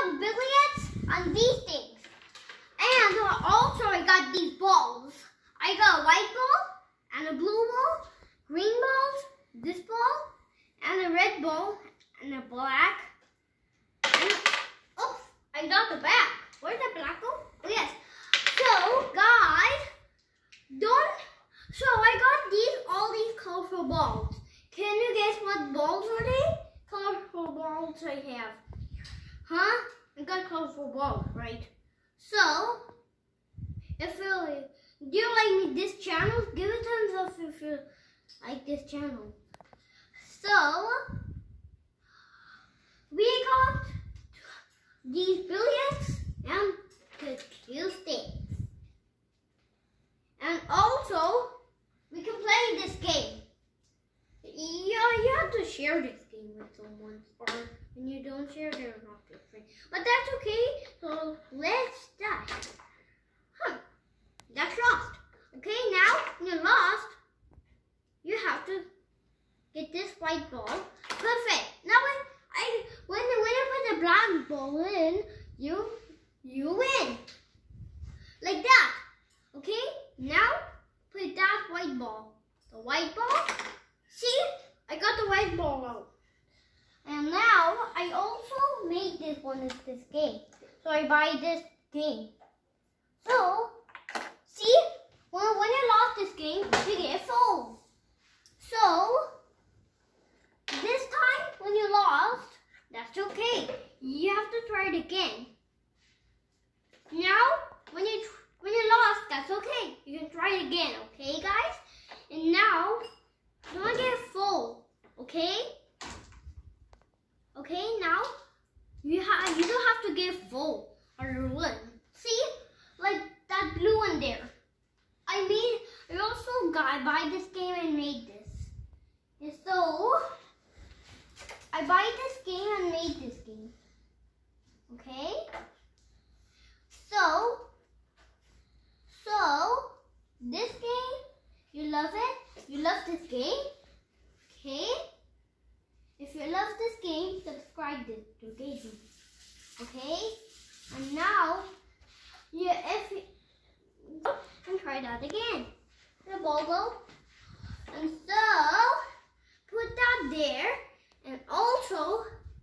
got billiards on these things. And also I got these balls. I got a white ball and a blue ball, green balls, this ball, and a red ball, and a black. And, oops, I got the black. Where's the black go? Oh yes. So guys, so I got all these colorful balls. Can you guess what balls are they? Colorful balls I have. Huh? I got colorful balls, right? So, if do you like this channel? Give it a thumbs up if you like this channel. So, we got these billiards and the cute sticks. And also, we can play this game. Yeah, you have to share this game with someone, or when you don't share, they're not your friend. But that's okay. So let's start. That's lost. Okay, now when you're lost, you have to get this white ball. Perfect. Now when you put the black ball in, you win. Like that. Okay. Now put that white ball. The white ball. See, I got the white ball out. And now I also made this game. So I buy this game. So see, when you lost this game, you get full. So this time when you lost, that's okay. You have to try it again. Now when you lost, that's okay. You can try it again, okay guys? And now don't get full, okay? Okay, now you don't have to get full or you win. See, like that blue one there. I also buy this game and made this. And so I buy this game and made this game. Okay. So this game, you love it? You love this game? Okay? If you love this game, subscribe to Daisy. Okay? And now, if you can try that again. The ball go. And so, put that there. And also,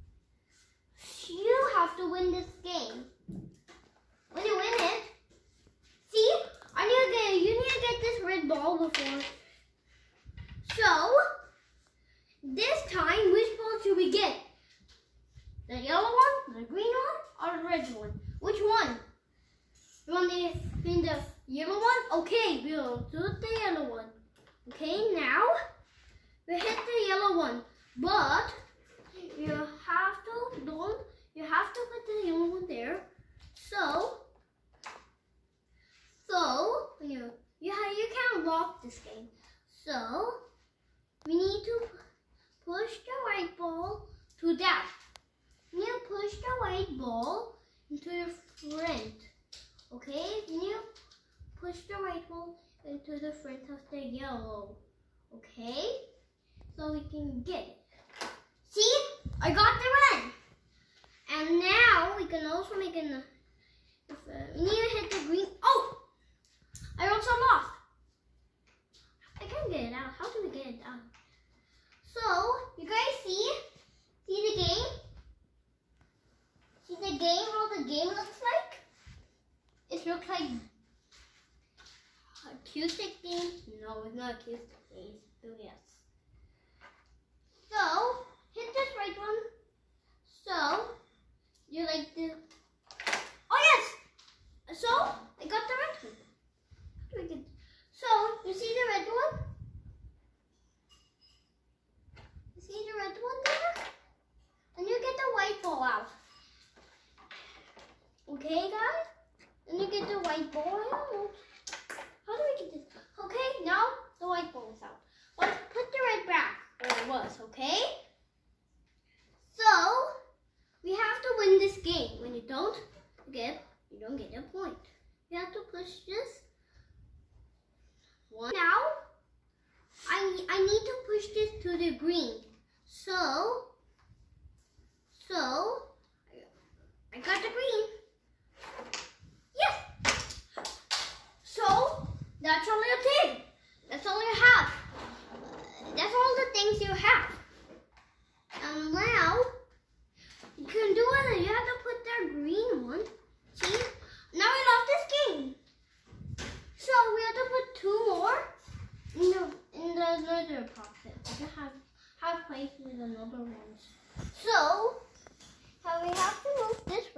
you have to win this game. When you win it, see, you need to get this red ball before. So, this time, which ball should we get? The yellow one, the green one, or the red one? Which one? You want the yellow one? Okay, we'll do the yellow one. Okay, now we hit the yellow one, but you have to put the yellow one there. So you can't lock this game. So we need to push the white ball to that. You push the white ball into the front. Okay? You push the white ball into the front of the yellow. Okay? So we can get it. See? I got the red. And now we can also make we need to hit the green. Oh! I also lost. I can't get it out. How do we get it out? So, you guys see the game? See the game, how the game looks like? It looks like a acoustic game. No, it's not acoustic game, it's billiards. So, hit this right one. So, you like the... Oh yes! So, I got the red one. How do we get... So, you see the red one? See the red one there? And you get the white ball out. Okay, guys? Then you get the white ball out. How do we get this? Okay, now the white ball is out. Let's put the red back where it was, okay? So, we have to win this game. When you don't get a point. You have to push this one. Now, I need to push this to the green. So I got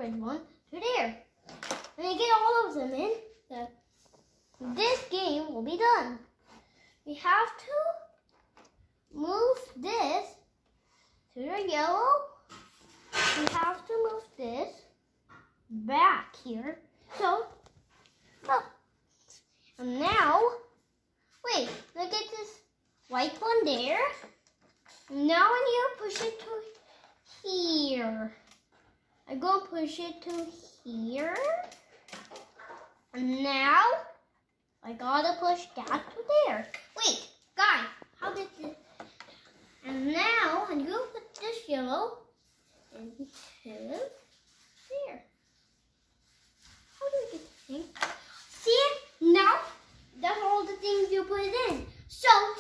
red one to there. When you get all of them in, this game will be done. We have to move this to the yellow. We have to move this back here. So, look. And now, wait, look at this white one there. Now I need to push it to here. I'm going to push it to here. And now, I gotta push that to there. Wait, guys, how did this? And now, I'm going to put this yellow into there. How do we get the thing? See, now, that's all the things you put in. So,